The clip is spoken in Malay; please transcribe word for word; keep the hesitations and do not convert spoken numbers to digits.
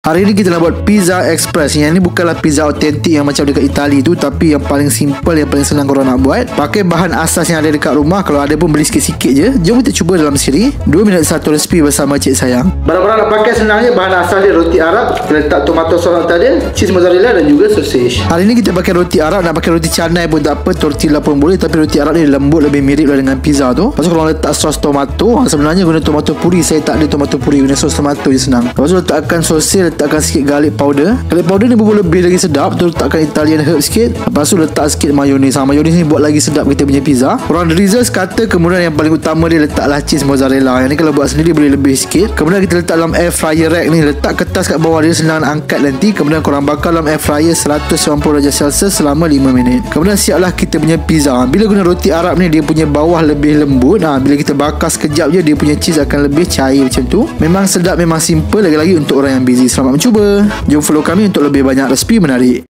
Hari ni kita nak buat pizza express. Yang ni bukanlah pizza autentik yang macam dekat Itali tu, tapi yang paling simple, yang paling senang korang nak buat. Pakai bahan asas yang ada dekat rumah. Kalau ada pun beli sikit-sikit je. Jom kita cuba dalam siri. Dua minit satu resipi bersama Cik Sayang. Barang korang nak pakai senangnya, bahan asas dia roti Arab. Kita letak tomato sauce atas dia, cheese mozzarella dan juga sausage. Hari ni kita pakai roti Arab. Nak pakai roti canai pun tak apa, tortilla pun boleh. Tapi roti Arab ni lembut, lebih mirip lah dengan pizza tu. Lepas tu kalau letak sos tomato, sebenarnya guna tomato puri. Saya tak ada tomato puri, guna sos tomato je senang. Lepas tu letakkan sosis, letakkan sikit garlic powder. Garlic powder ni bubur lebih lagi sedap. Tu letakkan Italian herb sikit. Lepas tu letak sikit mayonis. Ha, mayonis ni buat lagi sedap kita punya pizza. Orang Drizzles kata kemudian yang paling utama dia letaklah cheese mozzarella. Yang ni kalau buat sendiri boleh lebih sikit. Kemudian kita letak dalam air fryer rack ni. Letak kertas kat bawah dia, senang nak angkat nanti. Kemudian korang bakar dalam air fryer seratus sembilan puluh darjah Celsius selama lima minit. Kemudian siaplah kita punya pizza. Bila guna roti Arab ni, dia punya bawah lebih lembut. Ha, bila kita bakar sekejap je, dia punya cheese akan lebih cair macam tu. Memang sedap, memang simple. Lagi-lagi untuk orang yang busy. Selamat mencuba. Jom follow kami untuk lebih banyak resipi menarik.